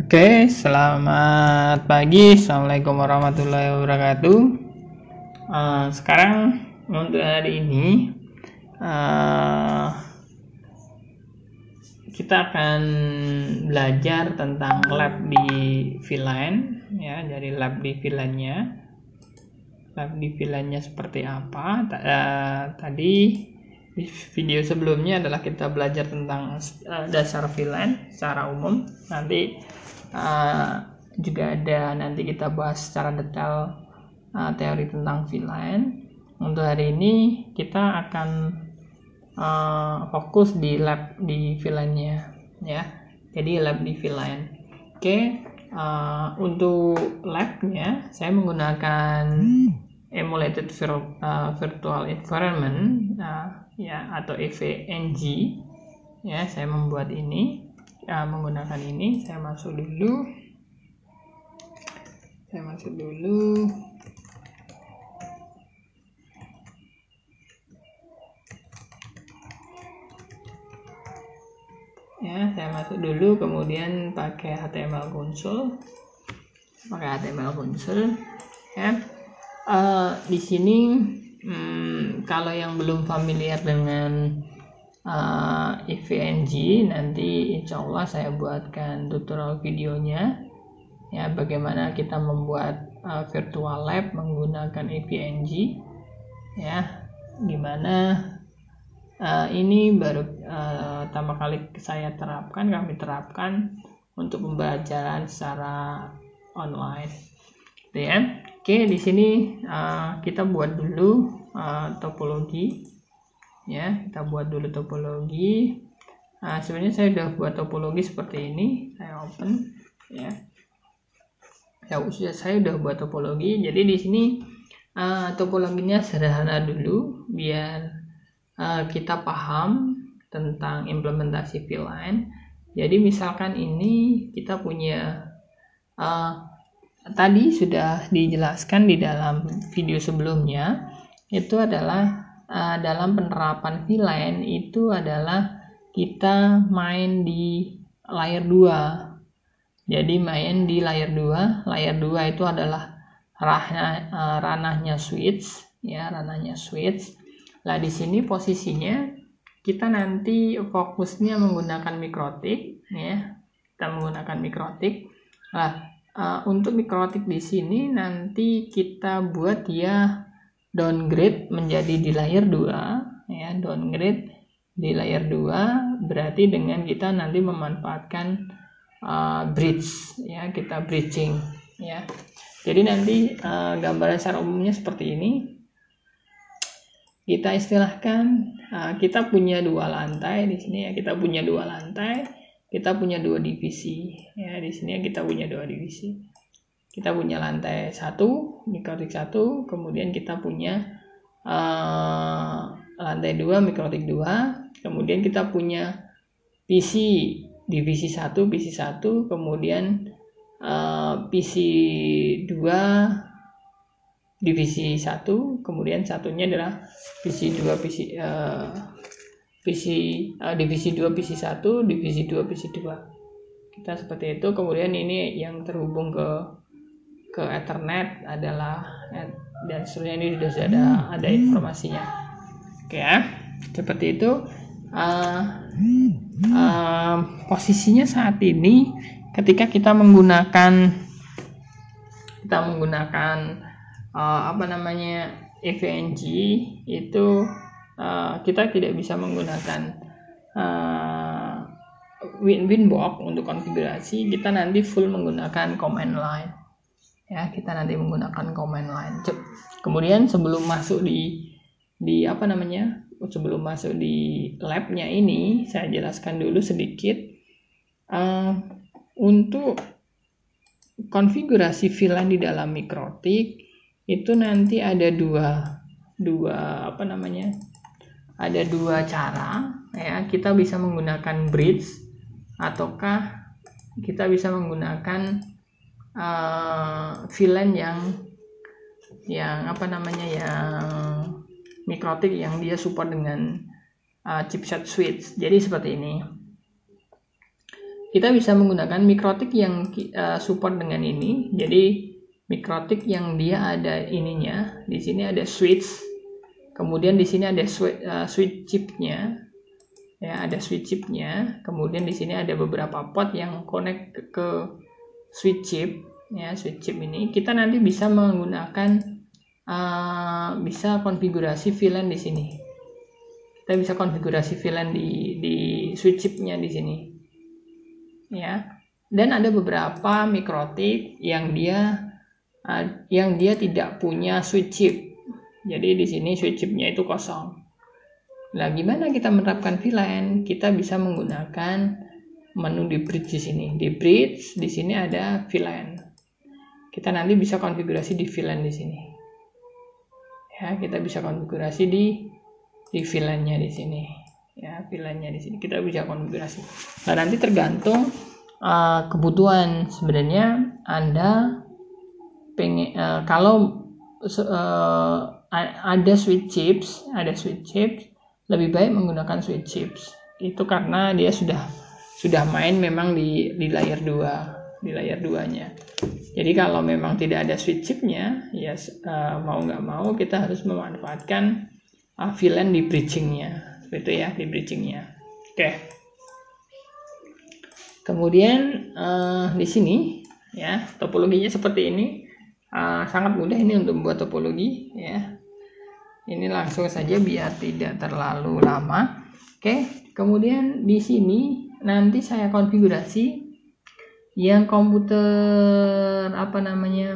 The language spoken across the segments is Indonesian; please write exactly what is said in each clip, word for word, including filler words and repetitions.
Oke, selamat pagi. Assalamualaikum warahmatullahi wabarakatuh. Uh, sekarang untuk hari ini uh, kita akan belajar tentang lab di V-Line, ya, dari lab di V-Line-nya. Lab di V-Line-nya seperti apa? Uh, tadi di video sebelumnya adalah kita belajar tentang uh, dasar V-Line secara umum. Nanti uh, juga ada nanti kita bahas secara detail uh, teori tentang V-Line. Untuk hari ini kita akan uh, fokus di lab di V-Line-nya, ya. Jadi lab di V-Line. Oke, uh, untuk labnya saya menggunakan emulated vir, uh, virtual environment, uh, ya, atau E V N G, ya. Saya membuat ini, uh, menggunakan ini. Saya masuk dulu saya masuk dulu ya saya masuk dulu kemudian pakai H T M L console pakai H T M L console, ya. Uh, di sini hmm, kalau yang belum familiar dengan uh, E V N G, nanti insya Allah saya buatkan tutorial videonya, ya, bagaimana kita membuat uh, virtual lab menggunakan E V N G, ya, dimana uh, ini baru uh, pertama kali saya terapkan kami terapkan untuk pembelajaran secara online, gitu, ya. Oke, di sini uh, kita buat dulu uh, topologi, ya. Kita buat dulu topologi. Nah, sebenarnya saya sudah buat topologi seperti ini. Saya open, ya. Ya, sudah saya sudah buat topologi. Jadi di sini uh, topologinya sederhana dulu, biar uh, kita paham tentang implementasi V-Line. Jadi misalkan ini kita punya uh, tadi sudah dijelaskan di dalam video sebelumnya, itu adalah uh, dalam penerapan V-Line itu adalah kita main di layer dua. Jadi main di layer dua. Layer dua itu adalah ranah, uh, ranahnya switch, ya, ranahnya switch. Nah, di sini posisinya kita nanti fokusnya menggunakan mikrotik, ya. Kita menggunakan mikrotik. Nah, Uh, untuk mikrotik di sini nanti kita buat dia downgrade menjadi di layer dua, ya, downgrade di layer dua berarti dengan kita nanti memanfaatkan uh, bridge, ya, kita bridging, ya. Jadi nanti uh, gambaran secara umumnya seperti ini. Kita istilahkan uh, kita punya dua lantai di sini, ya, kita punya dua lantai. Kita punya dua divisi, ya. Di sini kita punya dua divisi. Kita punya lantai satu, mikrotik satu, kemudian kita punya uh, lantai dua, mikrotik dua, kemudian kita punya P C divisi satu, P C satu, kemudian uh, P C dua, divisi satu, kemudian satunya adalah P C dua, P C uh, P C uh, divisi dua, P C satu, divisi dua, P C dua. Kita seperti itu. Kemudian ini yang terhubung ke ke Ethernet adalah, dan seterusnya, ini sudah ada ada informasinya. Oke, ya. Seperti itu. Uh, uh, posisinya saat ini ketika kita menggunakan kita menggunakan uh, apa namanya E V N G itu, Uh, kita tidak bisa menggunakan uh, Winbox untuk konfigurasi. Kita nanti full menggunakan command line, ya. Kita nanti menggunakan command line. Kemudian sebelum masuk di di apa namanya sebelum masuk di labnya ini, saya jelaskan dulu sedikit uh, untuk konfigurasi V-Line di dalam mikrotik itu nanti ada dua dua apa namanya ada dua cara, ya. Kita bisa menggunakan bridge ataukah kita bisa menggunakan uh, V-Line yang yang apa namanya yang mikrotik yang dia support dengan uh, chipset switch. Jadi seperti ini. kita bisa menggunakan mikrotik yang uh, support dengan ini. Jadi mikrotik yang dia ada ininya, di sini ada switch, kemudian di sini ada switch, uh, switch chipnya, ya ada switch chipnya, kemudian di sini ada beberapa port yang connect ke, ke switch chip, ya switch chip ini. Kita nanti bisa menggunakan, uh, bisa konfigurasi V LAN di sini. Kita bisa konfigurasi V LAN di di switch chipnya di sini, ya. Dan ada beberapa mikrotik yang dia Uh, yang dia tidak punya switch chip. Jadi di sini switch chipnya itu kosong. Nah, gimana kita menerapkan V LAN? Kita bisa menggunakan menu di bridge di sini. Di bridge di sini ada V LAN. Kita nanti bisa konfigurasi di V LAN di sini. Ya, kita bisa konfigurasi di di V LAN-nya di sini. Ya, V LAN-nya di sini kita bisa konfigurasi. Nah, nanti tergantung uh, kebutuhan. Sebenarnya Anda pengen uh, kalau uh, ada switch chips, ada switch chips, lebih baik menggunakan switch chips. Itu karena dia sudah sudah main memang di di layar dua, di layar duanya. Jadi kalau memang tidak ada switch chipnya, ya uh, mau nggak mau kita harus memanfaatkan uh, V LAN di bridgingnya, itu ya di bridgingnya. Oke. Kemudian uh, di sini ya topologinya seperti ini. Uh, sangat mudah ini untuk membuat topologi, ya. Ini langsung saja biar tidak terlalu lama. Oke, kemudian di sini nanti saya konfigurasi yang komputer apa namanya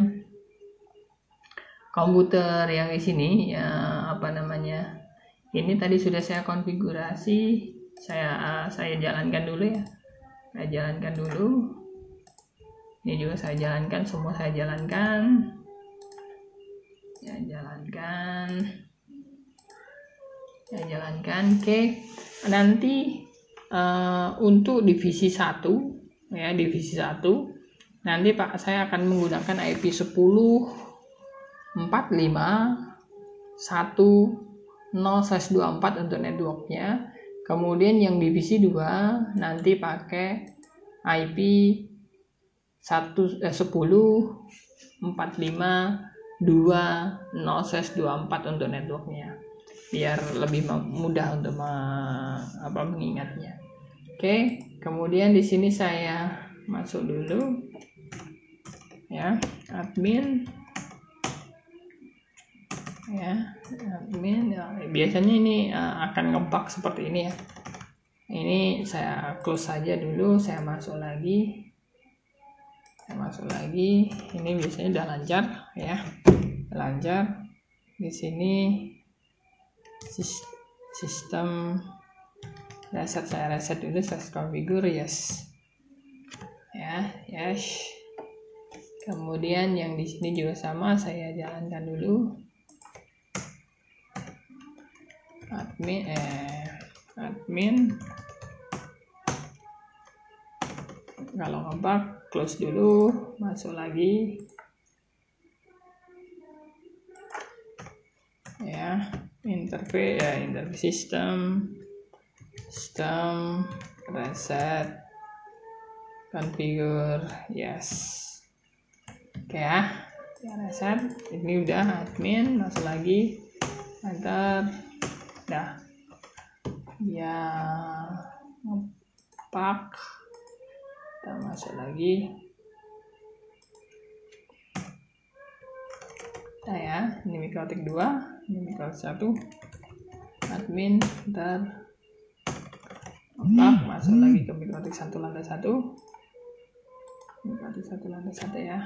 komputer yang di sini ya apa namanya ini tadi sudah saya konfigurasi. Saya uh, saya jalankan dulu ya. Saya jalankan dulu. Ini juga saya jalankan, semua saya jalankan. Ya, jalankan. Ya, jalankan. Oke. Nanti uh, untuk divisi satu, ya, divisi satu, nanti Pak saya akan menggunakan I P sepuluh empat lima satu nol slash dua puluh empat untuk networknya. Kemudian yang divisi dua nanti pakai I P sepuluh empat lima dua nol slash dua puluh empat untuk networknya, biar lebih mudah untuk me, apa, mengingatnya. Oke, kemudian di sini saya masuk dulu ya, admin ya, admin ya, biasanya ini uh, akan ngebug seperti ini ya. Ini saya close saja dulu, saya masuk lagi. Masuk lagi, ini biasanya udah lancar ya, lancar. Di sini sistem reset, saya reset dulu, saya configure yes, ya yes. Kemudian yang di sini juga sama, saya jalankan dulu. Admin, eh admin. Kalau ngebug, close dulu, masuk lagi. Ya, interface, ya interface system, system, reset, configure, yes. Oke ya, ya reset. Ini udah admin, masuk lagi, enter, dah. Ya, ngepak. Kita masuk lagi. Nah ya, ini mikrotik dua, ini mikrotik satu. Admin, ntar otak, masuk lagi ke mikrotik satu lantai satu. Mikrotik satu lantai satu ya.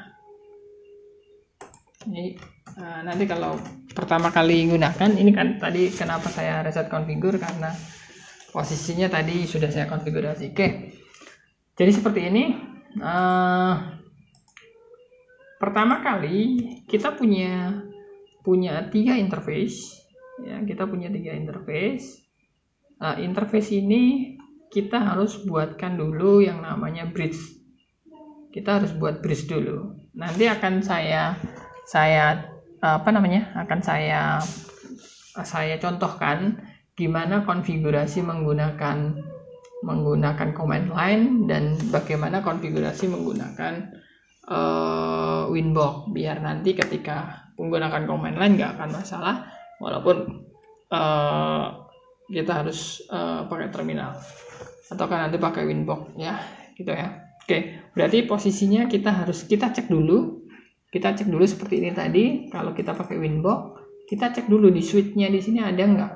Ini uh, nanti kalau pertama kali gunakan, ini kan tadi kenapa saya reset configure, karena posisinya tadi sudah saya konfigurasi. Oke. Jadi seperti ini, uh, pertama kali kita punya punya tiga interface, ya kita punya tiga interface. Uh, interface ini kita harus buatkan dulu yang namanya bridge. Kita harus buat bridge dulu. Nanti akan saya saya apa namanya akan saya saya contohkan gimana konfigurasi menggunakan menggunakan command line dan bagaimana konfigurasi menggunakan uh, Winbox, biar nanti ketika menggunakan command line nggak akan masalah walaupun uh, kita harus uh, pakai terminal atau kan nanti pakai Winbox ya, gitu ya. Oke, berarti posisinya kita harus kita cek dulu. Kita cek dulu seperti ini tadi. Kalau kita pakai Winbox, kita cek dulu di switch-nya di sini ada nggak?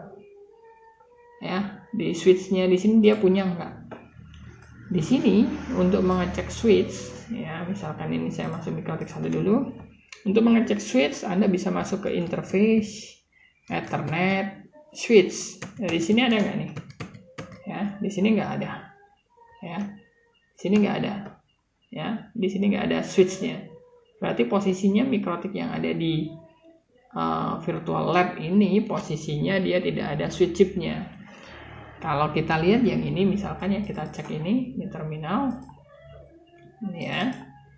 Ya, di switch-nya di sini dia punya nggak? Di sini untuk mengecek switch, ya misalkan ini saya masuk Mikrotik satu dulu. Untuk mengecek switch, Anda bisa masuk ke interface, Ethernet, switch. Nah, di sini ada nggak nih? Ya, di sini nggak ada. Ya. Sini nggak ada, ya di sini nggak ada switchnya, berarti posisinya Mikrotik yang ada di uh, virtual lab ini posisinya dia tidak ada switch chipnya. Kalau kita lihat yang ini misalkan ya, kita cek ini di terminal ini ya,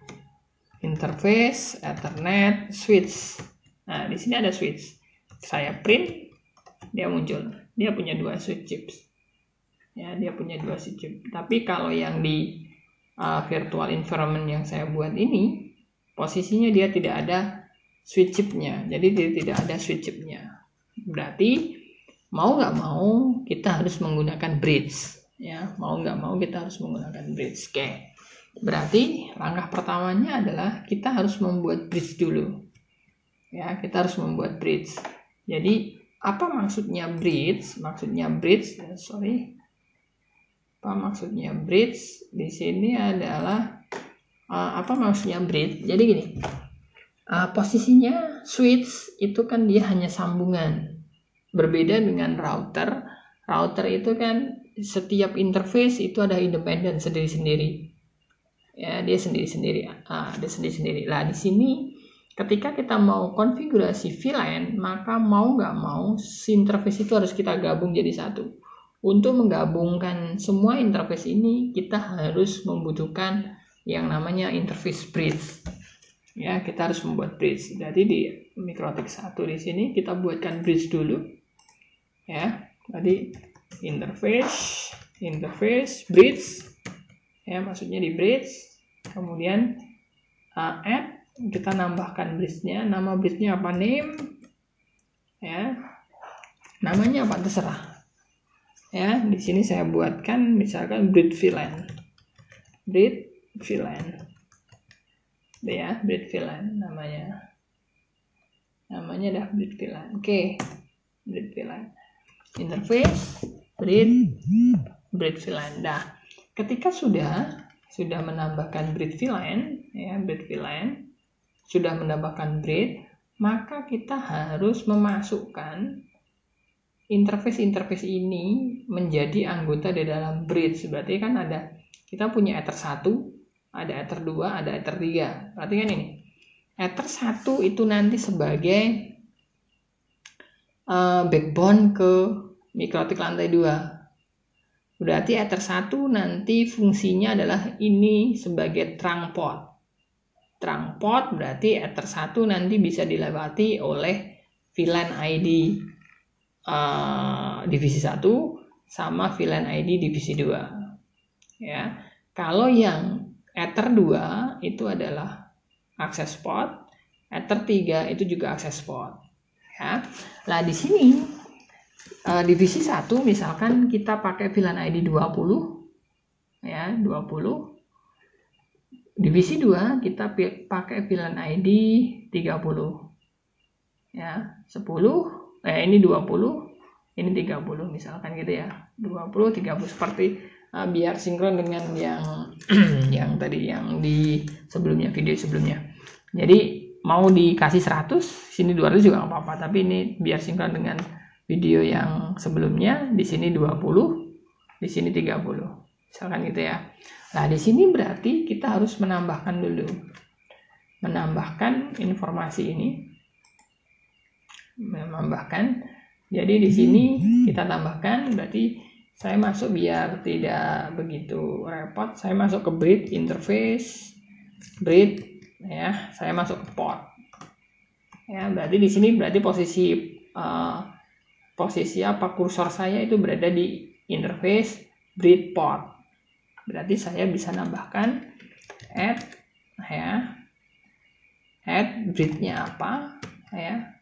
interface, Ethernet, switch. Nah di sini ada switch, saya print dia muncul, dia punya dua switch chips, ya dia punya dua switch chip. Tapi kalau yang di Uh, virtual environment yang saya buat ini posisinya dia tidak ada switch chipnya, jadi dia tidak ada switch chipnya. Berarti mau nggak mau kita harus menggunakan bridge, ya mau nggak mau kita harus menggunakan bridge. Oke, berarti langkah pertamanya adalah kita harus membuat bridge dulu, ya kita harus membuat bridge. Jadi apa maksudnya bridge? Maksudnya bridge, sorry. Apa maksudnya bridge di sini adalah uh, apa maksudnya bridge? Jadi gini, uh, posisinya switch itu kan dia hanya sambungan, berbeda dengan router. Router itu kan setiap interface itu ada independen sendiri-sendiri, ya dia sendiri-sendiri, uh, ada sendiri-sendiri. Lah di sini ketika kita mau konfigurasi V LAN, maka mau nggak mau si interface itu harus kita gabung jadi satu. Untuk menggabungkan semua interface ini, kita harus membutuhkan yang namanya interface bridge. Ya, kita harus membuat bridge. Jadi di Mikrotik satu di sini kita buatkan bridge dulu. Ya, tadi interface, interface, bridge. Ya, maksudnya di bridge. Kemudian uh, add, kita nambahkan bridge-nya. Nama bridge-nya apa? Name. Ya, namanya apa? Terserah. Ya, di sini saya buatkan misalkan bridge V LAN. Bridge V LAN. Ya, bridge V LAN namanya. Namanya dah bridge V LAN. Oke. Okay. Bridge V LAN. Interface bridge bridge V LAN. Dah. Ketika sudah sudah menambahkan bridge V LAN, ya, bridge V LAN, sudah menambahkan bridge, maka kita harus memasukkan interface-interface ini menjadi anggota di dalam bridge. Berarti kan ada, kita punya Ether satu, ada Ether dua, ada Ether tiga. Berarti kan ini, Ether satu itu nanti sebagai uh, backbone ke Mikrotik lantai dua. Berarti Ether satu nanti fungsinya adalah ini sebagai trunk port. Trunk port berarti Ether satu nanti bisa dilewati oleh V LAN I D Uh, divisi satu sama V LAN I D divisi dua. Ya. Kalau yang Ether dua itu adalah access port, Ether tiga itu juga access port. Ya. Lah di sini uh, divisi satu misalkan kita pakai V LAN I D dua puluh, ya, dua puluh. Divisi dua kita pakai V LAN I D tiga puluh. Ya, sepuluh. Eh ini dua puluh, ini tiga puluh misalkan gitu ya. dua puluh, tiga puluh seperti uh, biar sinkron dengan yang yang tadi yang di sebelumnya, video sebelumnya. Jadi mau dikasih seratus, sini dua ratus juga nggak apa-apa, tapi ini biar sinkron dengan video yang sebelumnya. Di sini dua puluh, di sini tiga puluh. Misalkan gitu ya. Nah, di sini berarti kita harus menambahkan dulu. Menambahkan informasi ini. Menambahkan, jadi di sini kita tambahkan, berarti saya masuk biar tidak begitu repot, saya masuk ke bridge interface bridge, ya saya masuk ke port, ya berarti di sini berarti posisi uh, posisi apa kursor saya itu berada di interface bread pot. Berarti saya bisa nambahkan add ya. Add breadnya apa ya?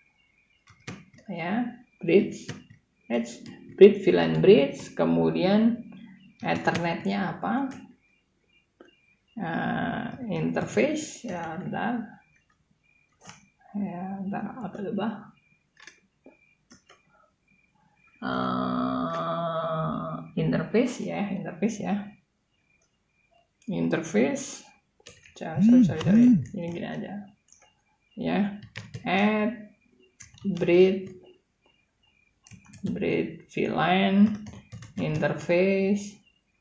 Ya, bridge, bridge, bridge V LAN bridge, kemudian Ethernetnya apa? Uh, interface ya, bentar. Ya, bentar apa coba? Uh, interface ya, interface ya. Interface. Jangan sorry, sorry, sorry. Ini gini aja. Ya, add bread bread V LAN interface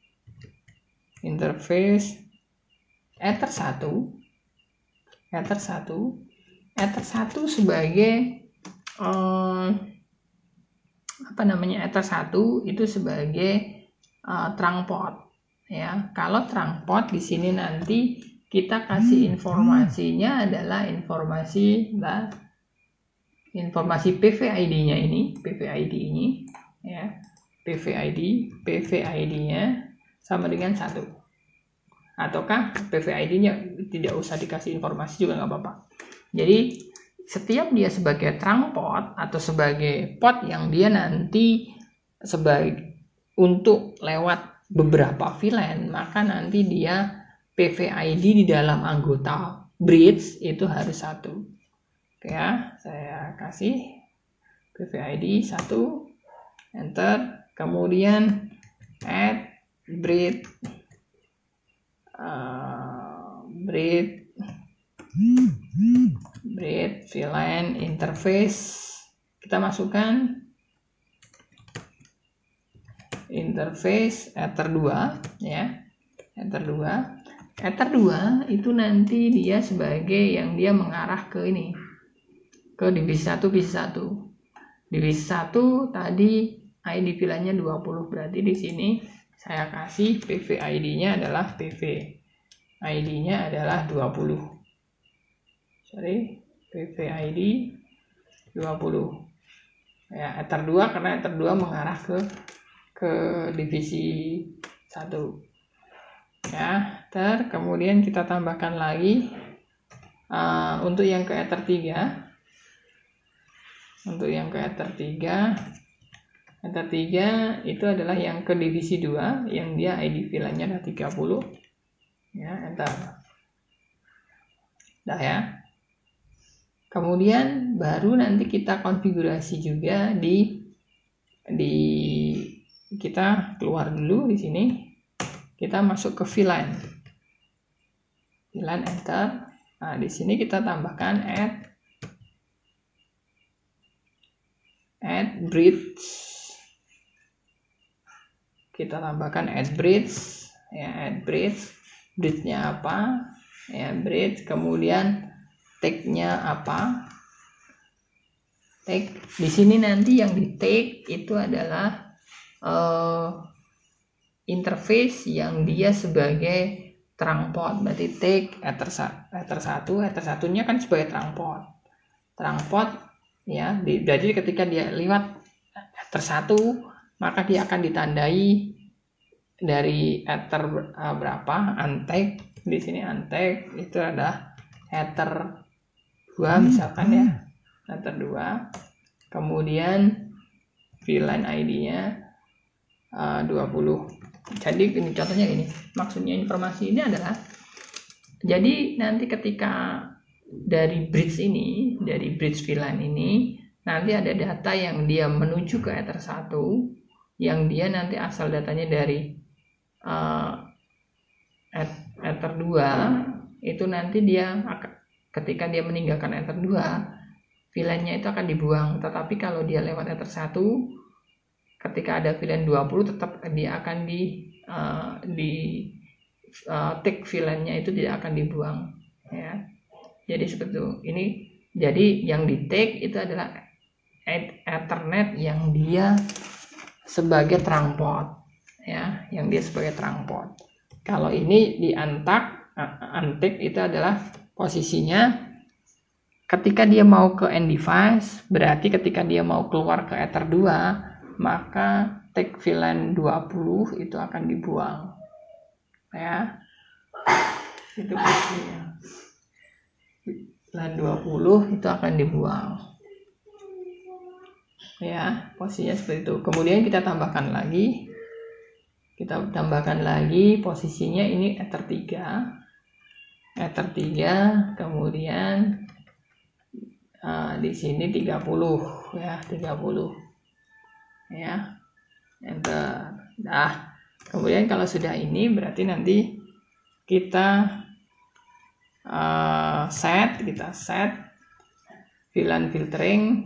interface ether satu ether satu ether satu sebagai um, apa namanya ether satu itu sebagai uh, trunk port ya. Kalau trunk port di sini nanti kita kasih informasinya adalah informasi lah informasi P V I D-nya ini, P V I D ini ya. P V I D, P V I D-nya sama dengan satu. Ataukah P V I D-nya tidak usah dikasih informasi juga nggak apa-apa. Jadi setiap dia sebagai trunk port atau sebagai port yang dia nanti sebagai untuk lewat beberapa V LAN, maka nanti dia P V I D di dalam anggota bridge itu harus satu. Oke ya, saya kasih P V I D satu, enter, kemudian add bread uh, bread bread V LAN interface, kita masukkan interface ether dua ya, ether dua. Ether dua itu nanti dia sebagai yang dia mengarah ke ini, ke divisi satu, divisi satu. Divisi satu tadi I D V LAN-nya dua puluh, berarti di sini saya kasih P V I D-nya adalah P V I D-nya adalah dua puluh. Sorry, P V I D dua puluh. Ya, ether dua karena ether dua mengarah ke ke divisi satu. Ya, ter kemudian kita tambahkan lagi uh, untuk yang ke ether tiga. Untuk yang ke ether tiga, ether tiga itu adalah yang ke divisi dua, yang dia I D V LAN-nya ada tiga puluh. Ya, enter. Dah ya. Kemudian baru nanti kita konfigurasi juga di di kita keluar dulu di sini. Kita masuk ke V LAN. V LAN enter. Nah, di sini kita tambahkan add add bridge. Kita tambahkan add bridge ya, add bridge. Bridge-nya apa? Ya, bridge. Kemudian tag-nya apa? Tag. Di sini nanti yang di tag itu adalah uh, interface yang dia sebagai trunk port. Berarti tag ether ether satu, ether satunya kan sebagai trunk port. Trunk port ya, di, jadi ketika dia lewat ether satu, maka dia akan ditandai dari ether uh, berapa? Untag. Di sini untag itu adalah ether dua misalkan ya. Ether dua. Kemudian V LAN I D-nya uh, dua puluh. Jadi ini contohnya ini, maksudnya informasi ini adalah jadi nanti ketika dari bridge ini, dari bridge V LAN ini nanti ada data yang dia menuju ke ether satu, yang dia nanti asal datanya dari uh, ether dua, itu nanti dia ketika dia meninggalkan ether dua, V LAN-nya itu akan dibuang. Tetapi kalau dia lewat ether satu, ketika ada V LAN dua puluh tetap dia akan di uh, di uh, tag V LAN-nya itu tidak akan dibuang ya. Jadi seperti itu. Ini jadi yang di tag itu adalah Ethernet yang dia sebagai trunk port ya, yang dia sebagai trunk port. Kalau ini di untag, uh, untag itu adalah posisinya ketika dia mau ke end device, berarti ketika dia mau keluar ke ether dua, maka tag V LAN dua puluh itu akan dibuang, ya. Itu posisinya. LAN dua puluh itu akan dibuang, ya, posisinya seperti itu. Kemudian kita tambahkan lagi, kita tambahkan lagi posisinya ini ether tiga, ether tiga, kemudian uh, di sini tiga puluh, ya, tiga puluh, ya, enter. Nah, kemudian kalau sudah ini berarti nanti kita uh, set, kita set V LAN filtering.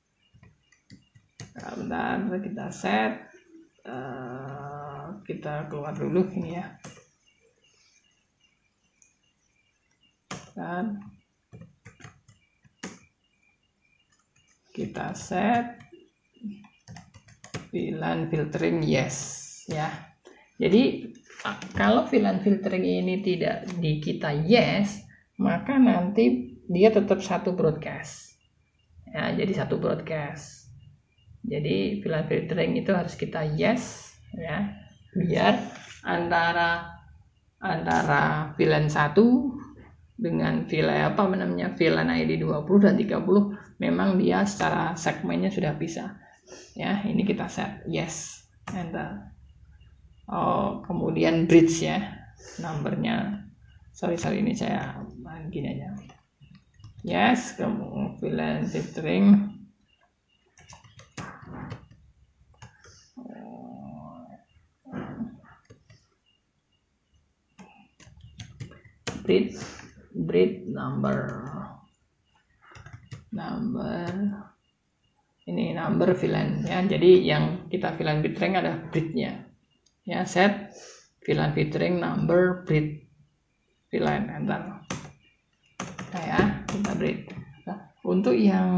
Nah, bentar, kita set, uh, kita keluar dulu ini ya, dan kita set V LAN filtering yes, ya. Jadi kalau V LAN filtering ini tidak di kita yes, maka nanti dia tetap satu broadcast, ya, jadi satu broadcast. Jadi V LAN filtering itu harus kita yes, ya, biar antara antara V LAN satu dengan V LAN apa namanya V LAN I D dua puluh dan tiga puluh memang dia secara segmennya sudah bisa, ya. Ini kita set yes, enter. Oh, kemudian bridge, ya, numbernya, sorry sorry ini saya gini aja, yes. Kemudian V LAN filtering, bridge bridge number number ini number V LAN, ya. Jadi yang kita V LAN filtering ada bridge-nya, ya. Set V LAN filtering number bridge V LAN, enter. Nah, ya, kita bridge. Nah, untuk yang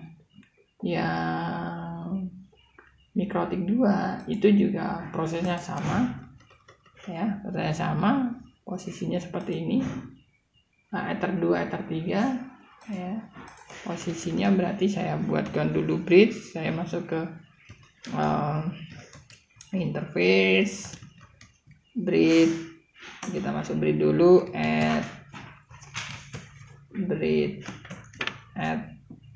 yang MikroTik dua itu juga prosesnya sama, ya, prosesnya sama, posisinya seperti ini. Nah, ether dua, ether tiga, ya, posisinya berarti saya buatkan dulu bridge, saya masuk ke uh, interface bridge, kita masuk bridge dulu, add bridge, add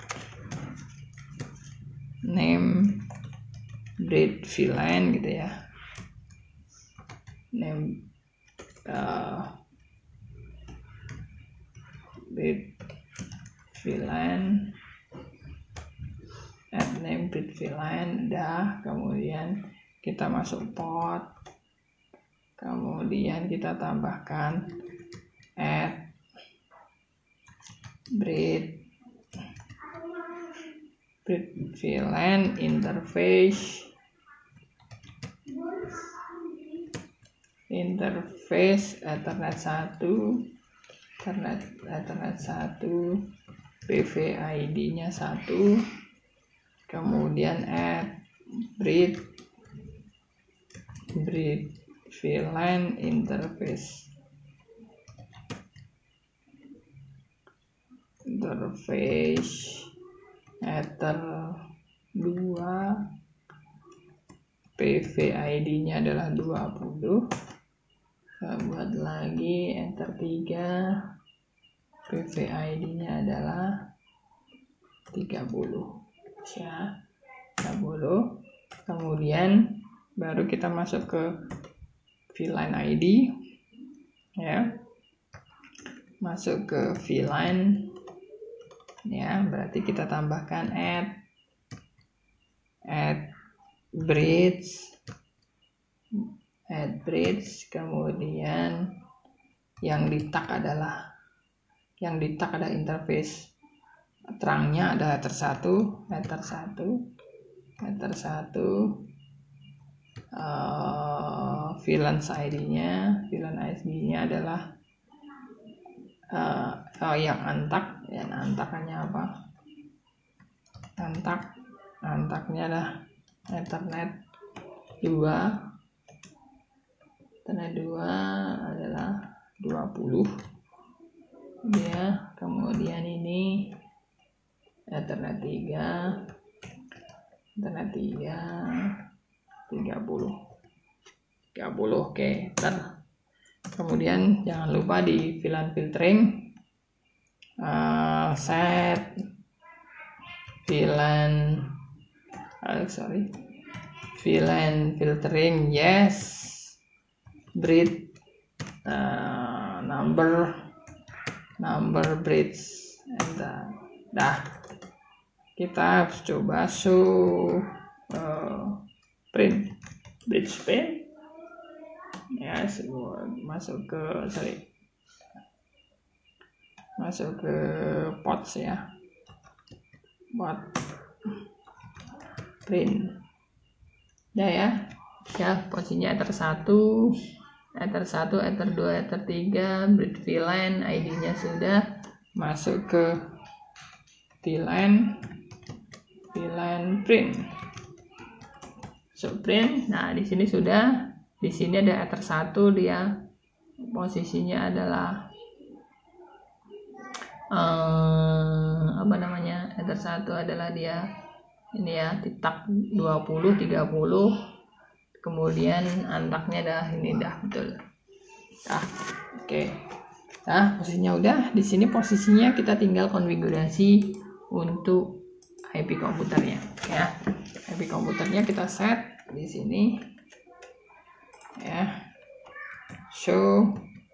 name bridge V LAN gitu, ya, name uh, bridge V LAN, add name bridge V LAN, dah. Kemudian kita masuk port, kemudian kita tambahkan add bridge bridge V LAN interface interface Ethernet satu, Ethernet Ethernet satu, P V I D-nya satu, kemudian add bridge bridge V LAN interface interface ether dua, P V I D-nya adalah dua puluh. Kita buat lagi enter tiga, P V I D-nya adalah tiga puluh, ya, tiga puluh. Kemudian baru kita masuk ke V LAN I D, ya, masuk ke V LAN, ya, berarti kita tambahkan add add bridge add bridge, kemudian yang di tag adalah yang di tag ada interface terangnya ada ether satu, ether satu, ether satu, uh, V LAN I D-nya, V LAN I D-nya adalah uh, oh, yang antak, yang antakannya apa? Antak, antaknya adalah Ethernet dua, Ethernet dua adalah dua puluh, ya. Kemudian ini Ethernet tiga, Ethernet tiga, tiga puluh. tiga puluh, oke, ntar. Kemudian jangan lupa di V LAN filtering, uh, set V LAN, uh, sorry, V LAN filtering, yes, bridge, uh, number, number bridge, enter. Dah, kita coba show uh, print bridge pane. Ya, semua masuk ke sorry masuk ke pots ya, pot print ya ya ya posisinya ether satu, ether satu, ether dua, ether tiga, bridge V LAN, I D-nya sudah masuk ke V LAN, V LAN print, so print. Nah, di sini sudah. Di sini ada ether satu, dia posisinya adalah eh, apa namanya? Ether satu adalah dia ini ya, titak dua puluh, tiga puluh. Kemudian antaknya dah ini dah betul. Dah. Oke. Nah, posisinya udah. Di sini posisinya kita tinggal konfigurasi untuk I P komputernya ya. I P komputernya kita set di sini. Ya, show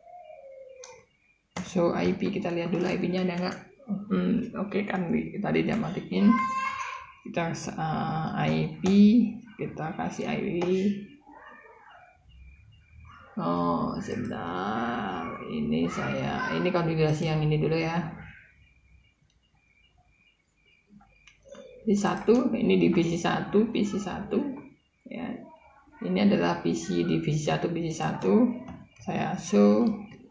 show I P, kita lihat dulu I P-nya ada nggak. Hmm, oke okay, kan tadi dia matikin. Kita uh, I P, kita kasih I P. Oh, sebentar. Ini saya ini konfigurasi yang ini dulu ya. Di satu, ini divisi satu, P C satu ya. Ini adalah P C divisi satu, P C satu. Saya show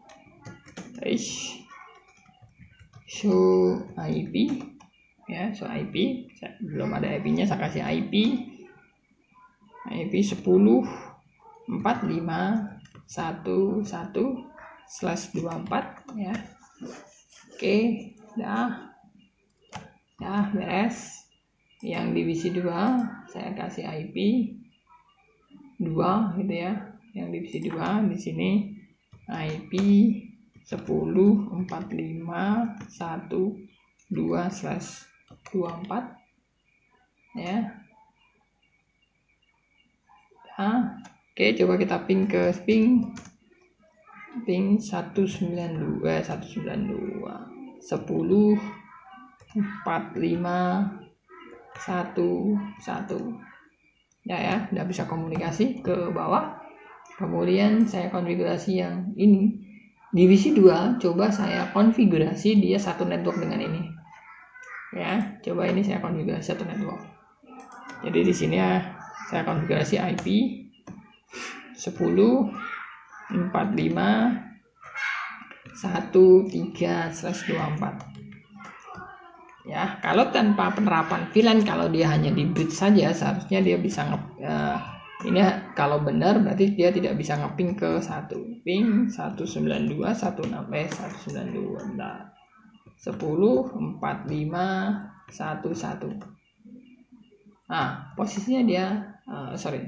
show I P ya, show I P. Belum ada I P-nya, saya kasih I P. I P sepuluh empat lima satu satu slash dua puluh empat ya. Oke, dah. Dah beres. Yang divisi dua saya kasih I P dua gitu ya, yang divisi dua di sini I P sepuluh empat lima satu dua slash dua puluh empat ya. Nah, oke, coba kita ping ke ping ping satu sembilan dua satu sembilan dua sepuluh empat lima satu satu ya ya, udah bisa komunikasi ke bawah. Kemudian saya konfigurasi yang ini divisi dua, coba saya konfigurasi dia satu network dengan ini ya. Coba ini saya konfigurasi satu network. Jadi di sini ya saya konfigurasi I P sepuluh empat lima satu tiga slash dua puluh empat ya. Kalau tanpa penerapan V LAN, kalau dia hanya di bridge saja, seharusnya dia bisa nge uh, ini kalau benar berarti dia tidak bisa ngeping ke satu ping satu sembilan dua satu enam eh satu sembilan dua bentar sepuluh empat lima satu satu. Nah, posisinya dia uh, sorry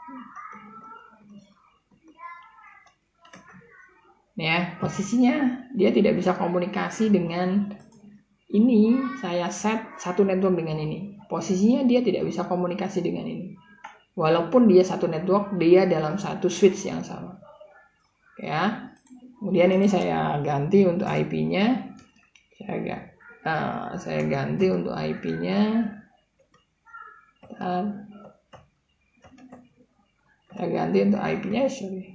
nih ya, posisinya dia tidak bisa komunikasi dengan ini. Saya set satu network dengan ini, posisinya dia tidak bisa komunikasi dengan ini, walaupun dia satu network, dia dalam satu switch yang sama ya. Kemudian ini saya ganti untuk I P-nya, saya uh, saya ganti untuk I P-nya, uh, saya ganti untuk I P-nya sorry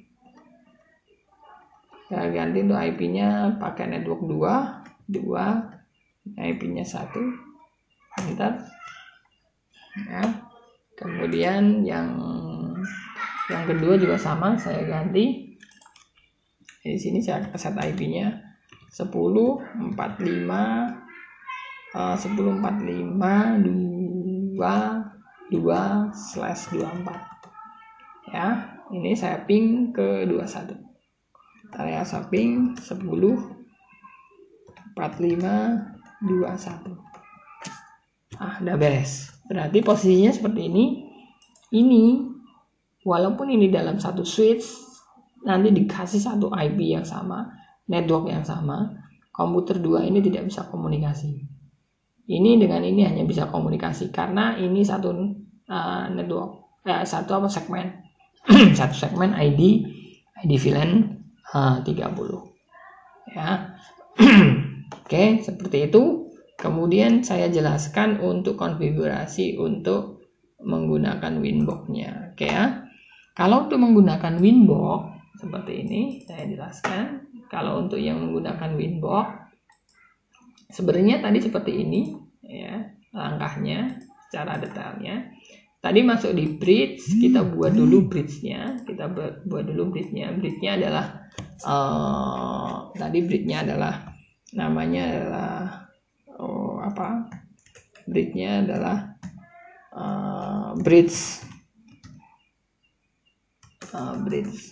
saya ganti untuk I P-nya pakai network dua dua, I P-nya satu, bentar ya. Kemudian yang yang kedua juga sama, saya ganti. Di sini saya set I P-nya sepuluh empat lima sepuluh empat lima dua dua slash dua puluh empat ya. Ini saya ping ke dua puluh satu. Saya ping sepuluh empat lima dua satu. Ah, udah beres. Berarti posisinya seperti ini. Ini walaupun ini dalam satu switch, nanti dikasih satu I P yang sama, network yang sama, komputer dua ini tidak bisa komunikasi. Ini dengan ini hanya bisa komunikasi karena ini satu uh, network, eh, satu apa segmen, satu segmen I D, I D V LAN uh, tiga puluh. Ya, oke, seperti itu. Kemudian saya jelaskan untuk konfigurasi untuk menggunakan Winbox-nya. Oke ya. Kalau untuk menggunakan Winbox seperti ini, saya jelaskan. Kalau untuk yang menggunakan Winbox, sebenarnya tadi seperti ini, ya langkahnya secara detailnya. Tadi masuk di bridge, kita buat dulu bridge-nya, kita buat dulu bridge-nya. Bridge-nya adalah uh, tadi bridge-nya adalah namanya adalah oh, apa? Bridge-nya adalah uh, bridge uh, bridge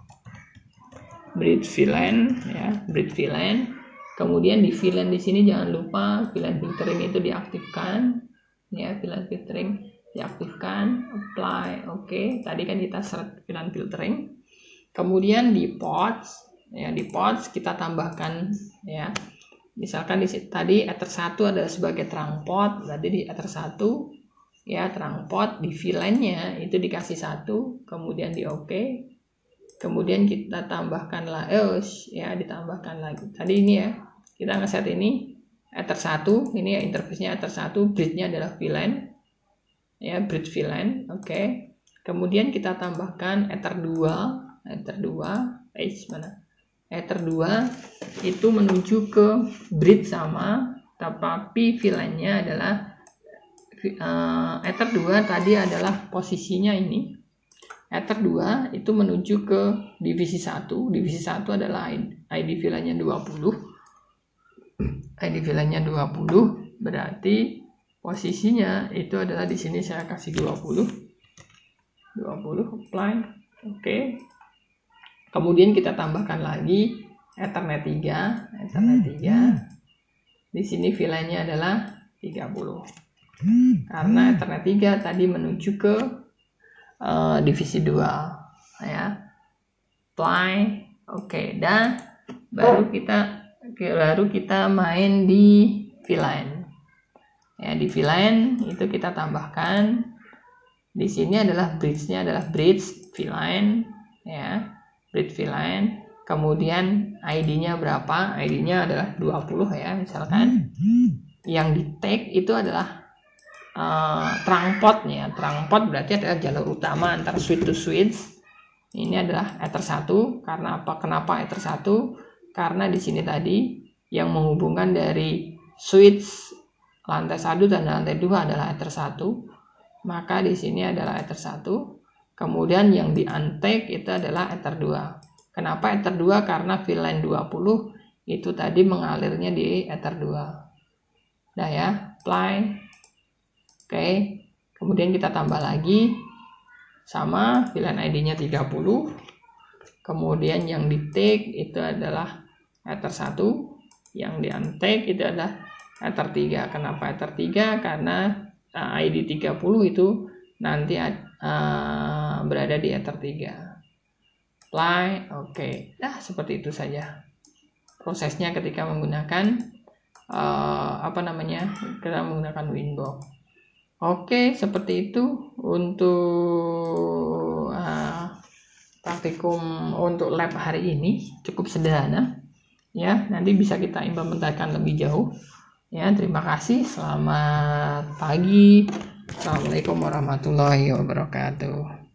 bridge V LAN ya, bridge V LAN. Kemudian di V LAN di sini jangan lupa V LAN filtering itu diaktifkan ya, V LAN filtering diaktifkan, apply, oke. Okay. Tadi kan kita set V LAN filtering. Kemudian di ports ya, di ports kita tambahkan ya. Misalkan di tadi ether satu adalah sebagai terang port, berarti di ether satu ya terang port, di V LAN-nya itu dikasih satu, kemudian di oke. Okay. Kemudian kita tambahkan lagi, oh, ya ditambahkan lagi. Tadi ini ya, kita ngeset ini ether satu, ini ya interface-nya ether satu, bridge-nya adalah V LAN. Ya, bridge V LAN, oke. Okay. Kemudian kita tambahkan ether dua, ether dua, eh mana? Ether dua itu menuju ke bridge sama, tapi V LAN-nya adalah uh, ether dua tadi adalah posisinya ini. Ether dua itu menuju ke divisi satu. Divisi satu adalah I D V LAN-nya dua puluh. I D V LAN-nya dua puluh berarti posisinya itu adalah di sini saya kasih dua puluh. dua puluh apply. Oke. Okay. Kemudian kita tambahkan lagi Ethernet tiga, Ethernet tiga. Di sini V LAN-nya adalah tiga puluh. Karena Ethernet tiga tadi menuju ke Uh, divisi dua ya, apply, oke, okay. Dan baru kita baru kita main di V LAN ya, di V LAN itu kita tambahkan di sini adalah bridge-nya adalah bridge V LAN ya, bridge V LAN. Kemudian I D-nya berapa? I D-nya adalah dua puluh ya, misalkan. Yang di tag itu adalah Uh, terang potnya, terang pot berarti adalah jalur utama antara switch to switch. Ini adalah ether satu. Karena apa? Kenapa ether satu? Karena di sini tadi yang menghubungkan dari switch lantai satu dan lantai dua adalah ether satu. Maka di sini adalah ether satu. Kemudian yang di untag itu adalah ether dua. Kenapa ether dua? Karena V LAN dua puluh itu tadi mengalirnya di ether dua. Nah ya, apply. Oke, okay. Kemudian kita tambah lagi sama V LAN I D-nya tiga puluh. Kemudian yang di tag itu adalah ether satu, yang di untag itu adalah ether tiga. Kenapa ether tiga? Karena uh, I D tiga puluh itu nanti uh, berada di ether tiga. Apply, oke. Okay. Nah, seperti itu saja prosesnya ketika menggunakan uh, apa namanya? Kita menggunakan Winbox. Oke, seperti itu untuk uh, praktikum untuk lab hari ini, cukup sederhana. Ya, nanti bisa kita implementasikan lebih jauh. Ya, terima kasih. Selamat pagi. Assalamualaikum warahmatullahi wabarakatuh.